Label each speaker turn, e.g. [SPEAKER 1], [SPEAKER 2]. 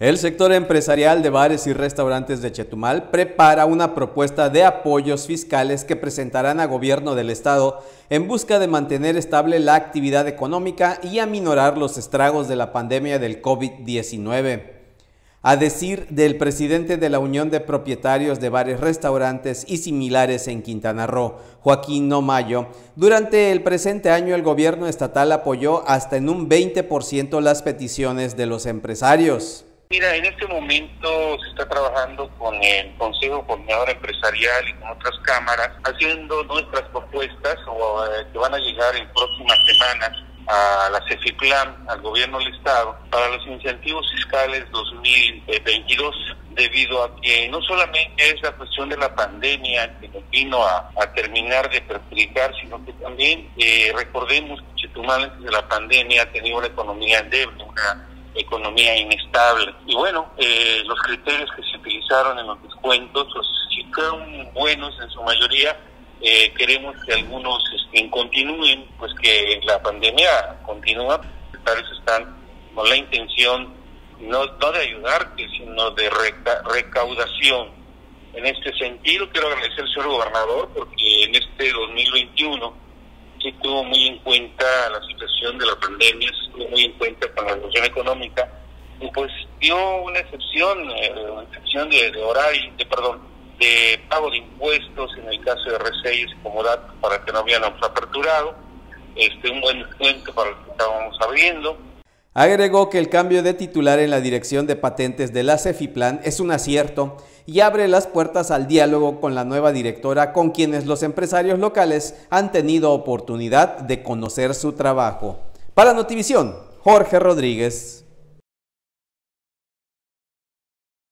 [SPEAKER 1] El sector empresarial de bares y restaurantes de Chetumal prepara una propuesta de apoyos fiscales que presentarán a gobierno del estado en busca de mantener estable la actividad económica y aminorar los estragos de la pandemia del COVID-19. A decir del presidente de la Unión de Propietarios de Bares, Restaurantes y Similares en Quintana Roo, Joaquín Nomayo, durante el presente año el gobierno estatal apoyó hasta en un 20% las peticiones de los empresarios.
[SPEAKER 2] Mira, en este momento se está trabajando con el Consejo Coordinador Empresarial y con otras cámaras, haciendo nuestras propuestas que van a llegar en próximas semanas a la CEFIPLAN, al gobierno del estado, para los incentivos fiscales 2022, debido a que no solamente es la cuestión de la pandemia que nos vino a terminar de perjudicar, sino que también recordemos que Chetumal antes de la pandemia ha tenido una economía endeble, una economía inestable. Y bueno, los criterios que se utilizaron en los descuentos sí fueron buenos en su mayoría. Queremos que algunos continúen, pues que la pandemia continúa. Los secretarios están con la intención no de ayudarte, sino de recaudación. En este sentido, quiero agradecer al señor gobernador porque en este 2021 sí tuvo muy en cuenta la situación de la pandemia, se tuvo muy en cuenta con la situación económica, y pues dio una excepción de horario, de pago de impuestos en el caso de R6 como dato para que no habíamos aperturado, un buen descuento para lo que estábamos abriendo.
[SPEAKER 1] Agregó que el cambio de titular en la dirección de patentes de la CEFIPLAN es un acierto y abre las puertas al diálogo con la nueva directora, con quienes los empresarios locales han tenido oportunidad de conocer su trabajo. Para Notivisión, Jorge Rodríguez.